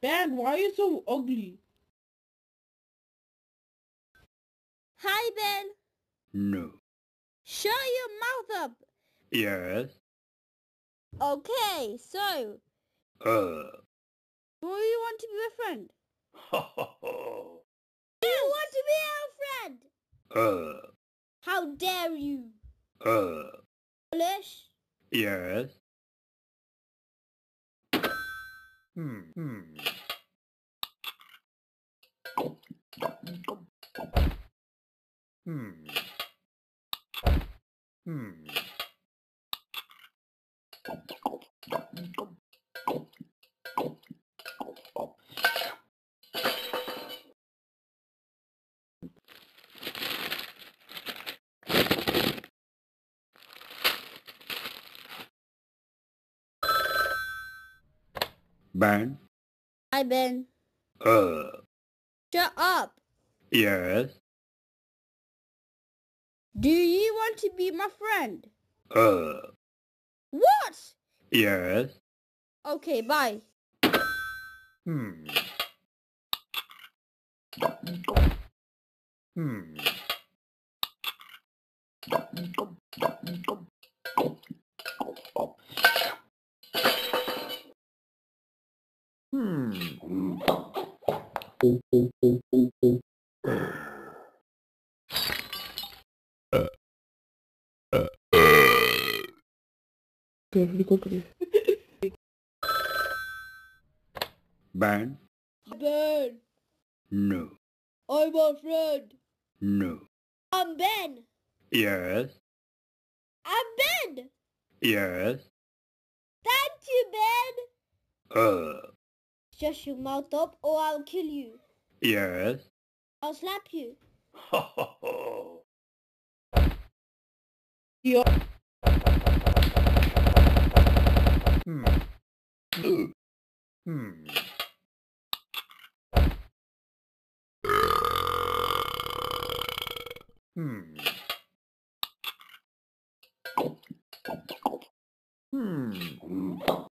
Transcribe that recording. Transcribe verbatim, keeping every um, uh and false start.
Ben, why are you so ugly? Hi, Ben. No. Shut your mouth up. Yes. Okay, so, Uh. do you want to be a friend? Ho ho ho. Do you want to be our friend? Uh. How dare you? Uh. Foolish. Yes. Hmm. Hmm. Hmm. Hmm. Ben. Hi, Ben. Uh. Shut up. Yes. Do you want to be my friend? Uh. What? Yes. Okay, bye. Hmm. Hmm. Hmm. Ben. Ben, No. I'm a friend. No. I'm Ben. Yes. I'm Ben. Yes. Thank you, Ben. Uh. Shut your mouth up or I'll kill you. Yes. I'll slap you. Ho ho ho. Yo. Hmm. Hmm. Hmm. Hmm.